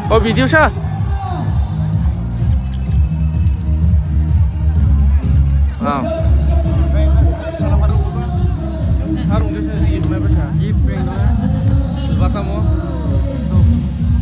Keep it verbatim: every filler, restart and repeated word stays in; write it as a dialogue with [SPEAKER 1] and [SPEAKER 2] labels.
[SPEAKER 1] Oh, video siya. Wow. Harung dia saya di mana